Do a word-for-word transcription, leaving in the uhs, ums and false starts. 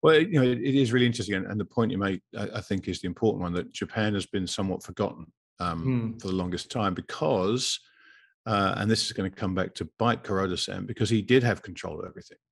Well, you know, it, it is really interesting, and, and the point you make, I, I think, is the important one, that Japan has been somewhat forgotten um, Mm, for the longest time because, uh, and this is going to come back to bite Kuroda-san, because he did have control of everything.